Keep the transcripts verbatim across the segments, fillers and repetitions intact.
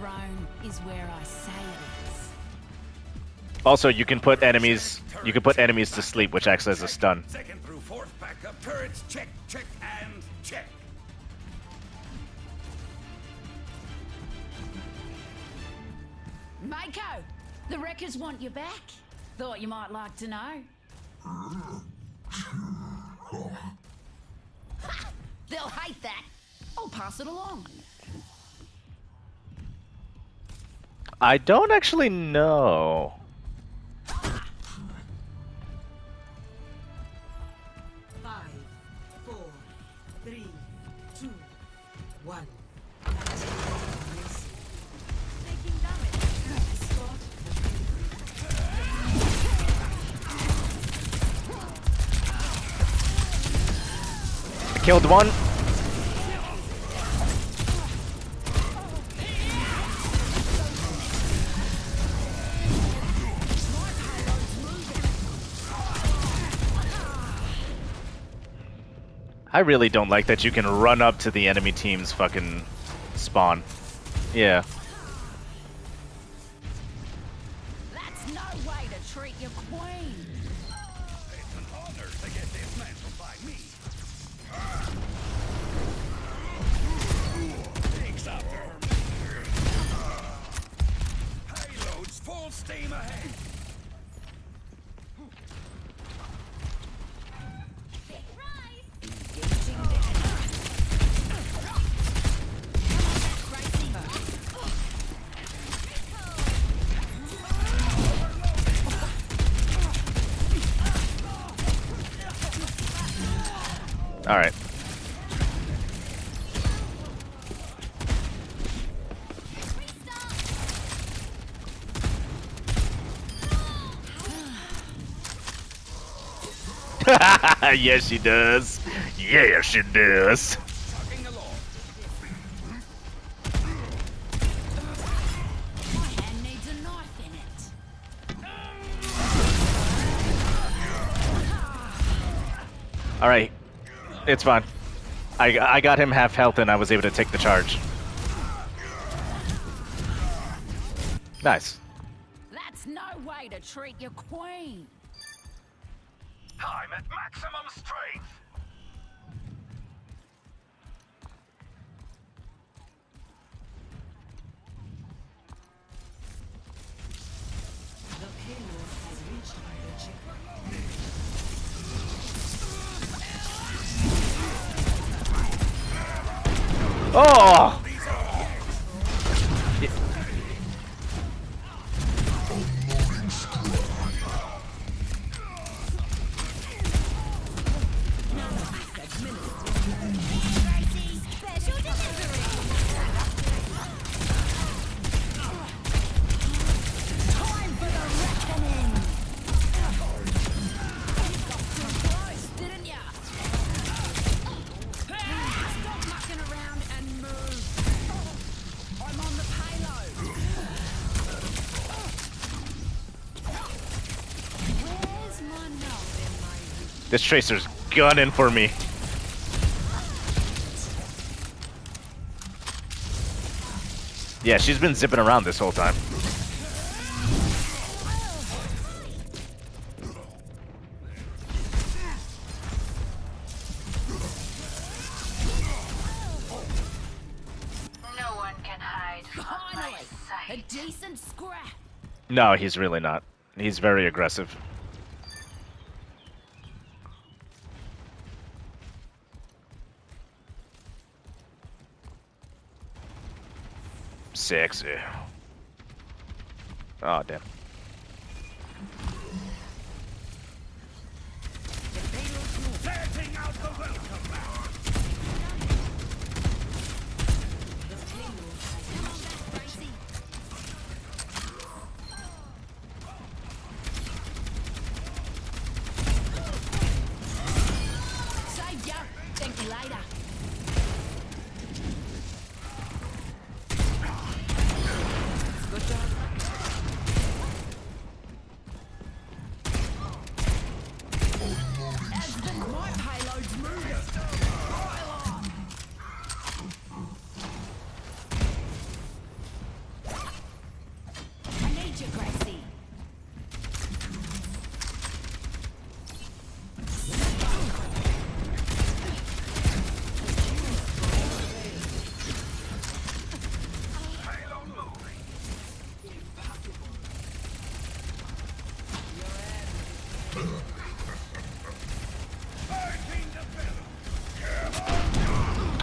throne is where I say it is. Also, you can put enemies. You can put enemies to sleep, which acts as a stun. Second through fourth pack of turrets. Check, check, and check. Mako, the wreckers want you back. Thought you might like to know. They'll hate that. I'll pass it along. I don't actually know. Five, four, three, two, one. Taking damage. Killed one. I really don't like that you can run up to the enemy team's fucking spawn. Yeah. That's no way to treat your queen. It's an honor to get dismantled by me. Takes after her. Payloads full steam ahead. All right. Yes, she does. Yeah, she does. Tugging along. My hand needs a knife in it. All right. It's fine. I, I got him half health and I was able to take the charge. Nice. That's no way to treat your queen. I'm at maximum strength. The payload has reached the checkpoint. Oh! This Tracer's gunning for me. Yeah, she's been zipping around this whole time. No one can hide from my Finally, a sight. decent scrap. No, he's really not. He's very aggressive. Sexy. Oh, damn. Setting out the welcome mat. The payload has reached the Saved ya. Thank you later. Good job.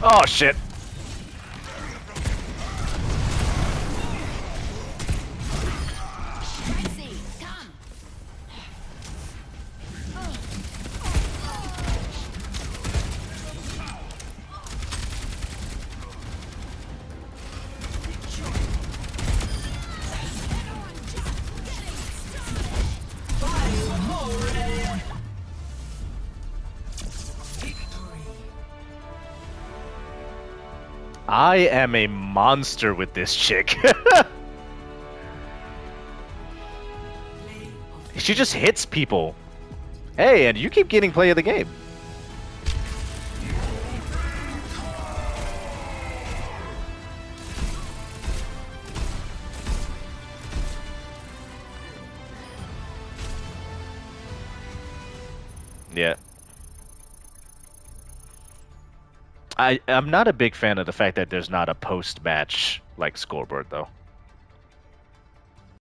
Oh shit. Tracy, come. I am a monster with this chick. She just hits people. Hey, and you keep getting play of the game. Yeah. I, I'm not a big fan of the fact that there's not a post-match like scoreboard though.